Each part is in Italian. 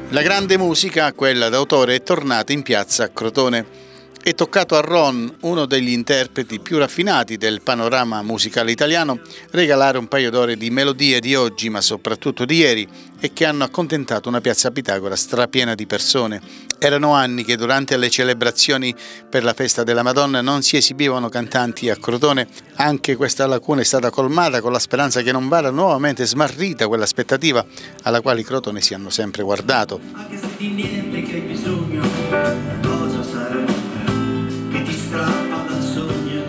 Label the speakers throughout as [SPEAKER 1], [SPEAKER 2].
[SPEAKER 1] La grande musica, quella d'autore, è tornata in piazza a Crotone. È toccato a Ron, uno degli interpreti più raffinati del panorama musicale italiano, regalare un paio d'ore di melodie di oggi, ma soprattutto di ieri, e che hanno accontentato una piazza Pitagora strapiena di persone. Erano anni che durante le celebrazioni per la festa della Madonna non si esibivano cantanti a Crotone. Anche questa lacuna è stata colmata con la speranza che non vada nuovamente smarrita quell'aspettativa alla quale i crotone si hanno sempre guardato.
[SPEAKER 2] Anche se di niente che hai bisogno, cosa sarà che ti strappa dal sogno?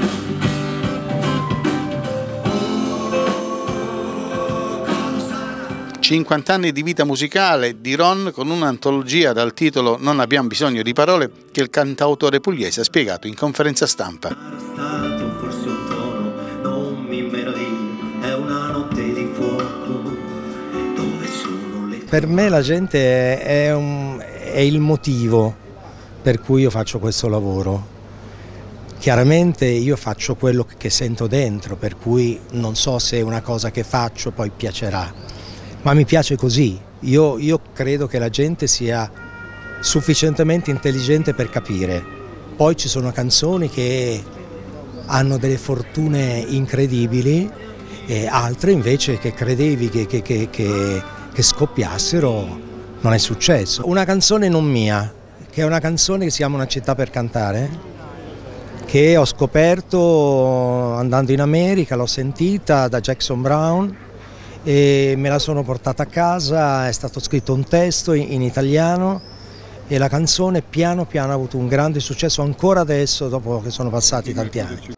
[SPEAKER 1] 50 anni di vita musicale di Ron, con un'antologia dal titolo Non abbiamo bisogno di parole, che il cantautore pugliese ha spiegato in conferenza stampa.
[SPEAKER 2] Forse un tono, non mi meraviglio, è una notte di fuoco, dove sono le...
[SPEAKER 3] Per me la gente è il motivo per cui io faccio questo lavoro. Chiaramente io faccio quello che sento dentro, per cui non so se una cosa che faccio poi piacerà. Ma mi piace così, io credo che la gente sia sufficientemente intelligente per capire. Poi ci sono canzoni che hanno delle fortune incredibili e altre invece che credevi che scoppiassero non è successo. Una canzone non mia, che è una canzone che si chiama Una città per cantare, che ho scoperto andando in America, l'ho sentita da Jackson Browne e me la sono portata a casa. È stato scritto un testo in italiano e la canzone piano piano ha avuto un grande successo ancora adesso, dopo che sono passati tanti anni.